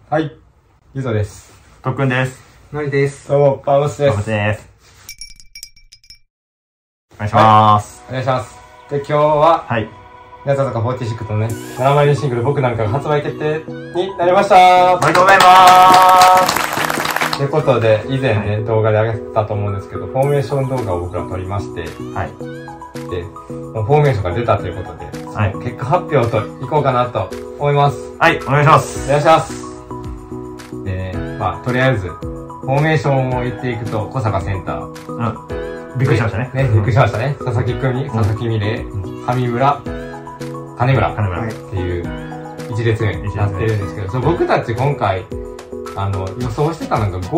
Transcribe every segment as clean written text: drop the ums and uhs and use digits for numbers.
はい、ゆぞです。 とっくんです。 のりです。 どうも、パウスです。 パウスです。お願いします。 お願いします。で、今日は、 はい。 日向坂46のね、7枚目シングル、僕なんかが発売決定になりました。 おめでとうございまーす。 ということで、以前ね、動画で上げたと思うんですけど、フォーメーション動画を僕ら撮りまして、 はい。 で、もうフォーメーションが出たということで、 はい。 結果発表といこうかなと思います。 はい、お願いします。 お願いします。で、まあ、とりあえず、フォーメーションを言っていくと、小坂センター。 うん。びっくりしましたね。 ね、びっくりしましたね。佐々木久美、佐々木美玲、上村、金村っていう一列目になってるんですけど、そう僕たち今回、予想してたのが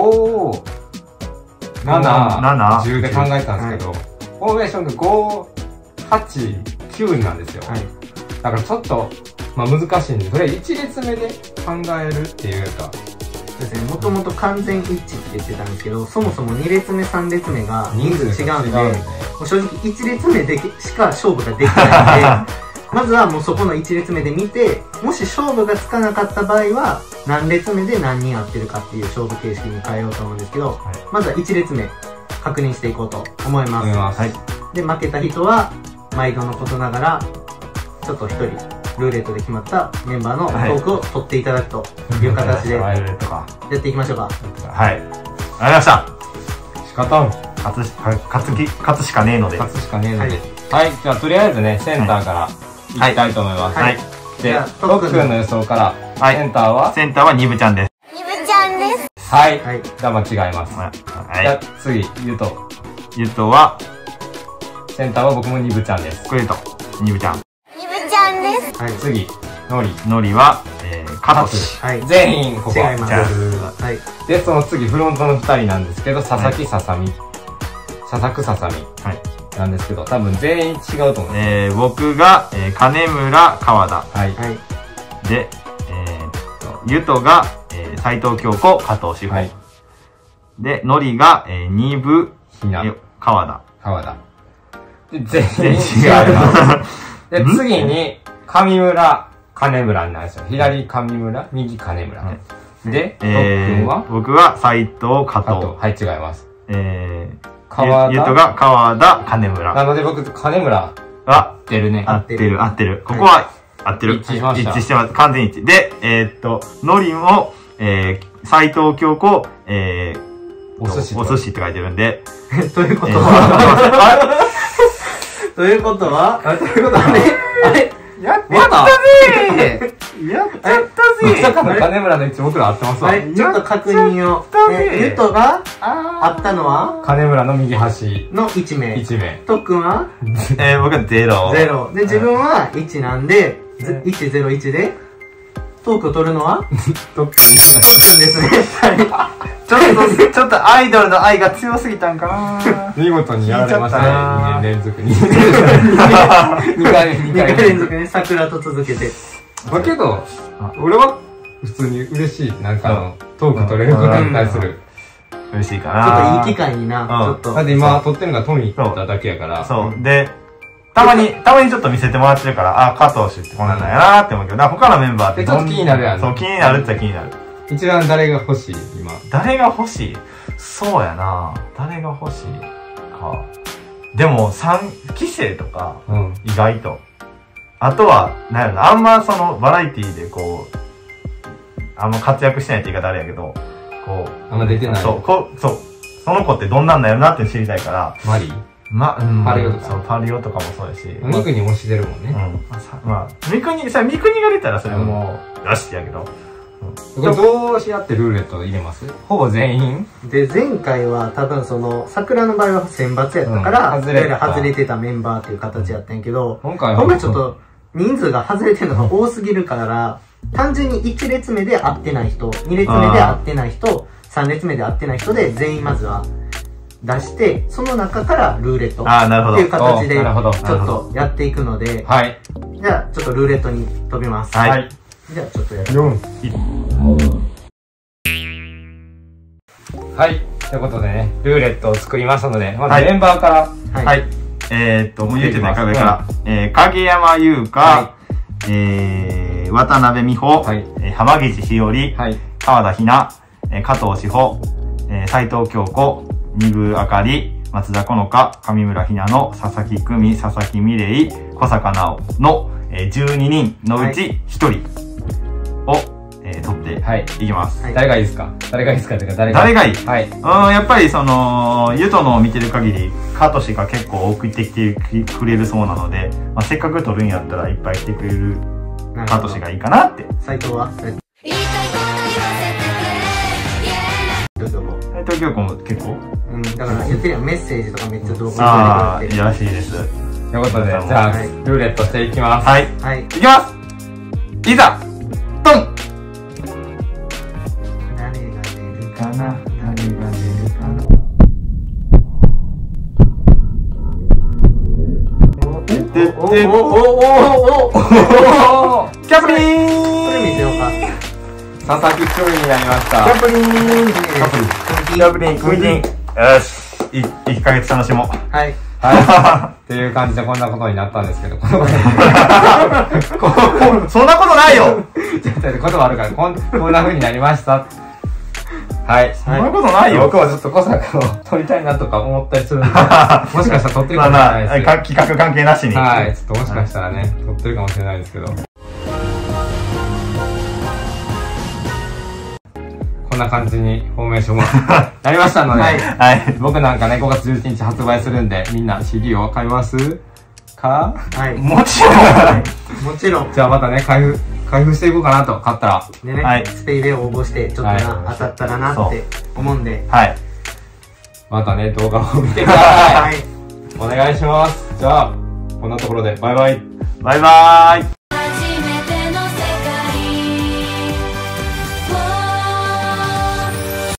5、7、10で考えたんですけど、フォーメーションが5、8、9なんですよ。だからちょっと、まあ難しいんで、それ1列目で考えるっていうか、 ですね、もともと完全一致って言ってたんですけど、そもそも2列目3列目が人数違うんで、もう正直1列目でしか勝負ができないのでまずはもうそこの1列目で見て、もし勝負がつかなかった場合は何列目で何人合ってるかっていう勝負形式に変えようと思うんですけど、まずは1列目確認していこうと思います。で、負けた人は毎度のことながらちょっと1人ルーレットで決まったメンバーのトークを取っていただくという形でやっていきましょうか。 はい。ありがとうございました。 仕方ん。 勝つしかねえので。 勝つしかねえので。はい、じゃあとりあえずね、センターからいきたいと思います。はい。で、とっくんの予想から、センターはニブちゃんです。 ニブちゃんです。 はい。じゃあ間違えます。じゃあ次、ゆと。 ゆとは、 センターは僕もニブちゃんです。 これと、ニブちゃん。 ちゃんです。 はい、次、のり。 のりは、カトシ。 はい。全員、ここ。 違います。 はい。で、その次、フロントの2人なんですけど、佐々木ささみ。佐々木ささみ。はい。なんですけど、多分全員違うと思う。 僕が、金村川田。 はい。 で、ゆとが、斉藤京子、加藤志保。はい。で、のりが、二部、川田。 で、全員違います。で、次に、上村、金村になるんですよ。左上村、右金村。で、 僕は斉藤、加藤。 はい、違います。 ゆとが川田、金村。 なので僕、金村、 は、 合ってるね。 合ってる。ここは、合ってる。 一致しました。 一致してます。完全一致。で、のりも、斉藤京子、お寿司って書いてるんで。 ということはということはあれやったぜやっちゃったぜまさかの金村の位置僕ら合ってますわ。 ちょっと確認を。ゆとがあったのは金村の右端の1名。 とっくんは僕は0。 0。で、自分は1なんで、101で、トークを取るのはとっくんですね。 ちょっとアイドルの愛が強すぎたんかな。 見事にやられましたね。2年連続に。2回連続ね、桜と続けて。 だけど、俺は普通に嬉しい。なんかトーク取れることに対する。 嬉しいかな。 ちょっといい機会にな、ちょっと。 だって今撮ってるのがトミーだけやから。 そう。で、たまにちょっと見せてもらってるから、加藤氏ってこんなんだよなって思うけど、他のメンバーってちょっと気になるやん。 そう、気になるって気になる。 一番誰が欲しい今。 誰が欲しいそうやな。誰が欲しいか。でも、期生とか、意外と。あとは、なんやろな、あんまその、バラエティーでこう、あんま活躍してないって言い方あれやけど、こう。 あんま出てない。 そう。その子ってどんなんだよなって知りたいから。 マリーパリオとか。そう、パリオとかもそうやし。 ミクにもしてるもんね。 ミクニが出たらそれも、よしってやけど。 これどうし合ってルーレット入れます？ほぼ全員で、前回は多分その、桜の場合は選抜やったから、外れてたメンバーっていう形やったんやけど、今回ちょっと人数が外れてるのが多すぎるから、単純に1列目で合ってない人、2列目で合ってない人、3列目で合ってない人で全員まずは出して、その中からルーレットっていう形でちょっとやっていくので、じゃあちょっとルーレットに飛びます。じゃあちょっとやる。 はい。ということでね、ルーレットを作りましたので、まずメンバーから。 はい。もう言ってないか、上から。影山優香、渡辺美穂、浜岸ひより、 川田ひな、加藤志保、斉藤京子、二宮あかり、松田好花、上村ひなの、佐々木久美、佐々木美玲、小坂直の、12人のうち1人を、取っていきます。 誰がいいですか？誰がいいですか？ 誰がいい？はい。やっぱりその、ゆとのを見てる限り、カトシが結構送ってきてくれるそうなので、まあ、せっかく取るんやったらいっぱい来てくれるカトシがいいかなって。 斉藤は？ 斉藤京子も結構？ だから言ってるやん、メッセージとかめっちゃ動画ああ、いやらしいです。 ということで、じゃあ、ルーレットしていきます。 はい。はい。いきますいざドン誰が出るかな？ 誰が出るかな？キャプリーンこれ見せようか。 佐々木久美になりました。 キャプリーンキャプリン、クイティン。よし。1ヶ月楽しもう。 はい。 はい。っていう感じでこんなことになったんですけど、そんなことないよことあるから、こんな風になりました。はい。 そんなことないよ。 僕はちょっと小坂を撮りたいなとか思ったりするんで、もしかしたら撮ってるかもしれないです。 企画関係なしに。 はい。ちょっともしかしたらね、撮ってるかもしれないですけど。こんな感じにフォーメーションもなりましたので、 はい。 僕なんかね、5月11日発売するんで、みんな CD を買いますか？ はい。 もちろん。 もちろん。 じゃあまたね、開封していこうかなと、買ったら。 でね、スペイで応募して、ちょっとな、当たったらなって思うんで。 はい。 またね、動画を見てください。はい。お願いします。じゃあ、こんなところで、バイバイ。 バイバーイ。